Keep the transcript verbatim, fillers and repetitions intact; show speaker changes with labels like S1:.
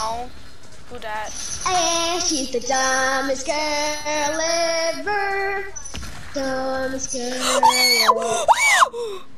S1: No. Who dat?
S2: And she's the dumbest girl ever. Dumbest girl ever.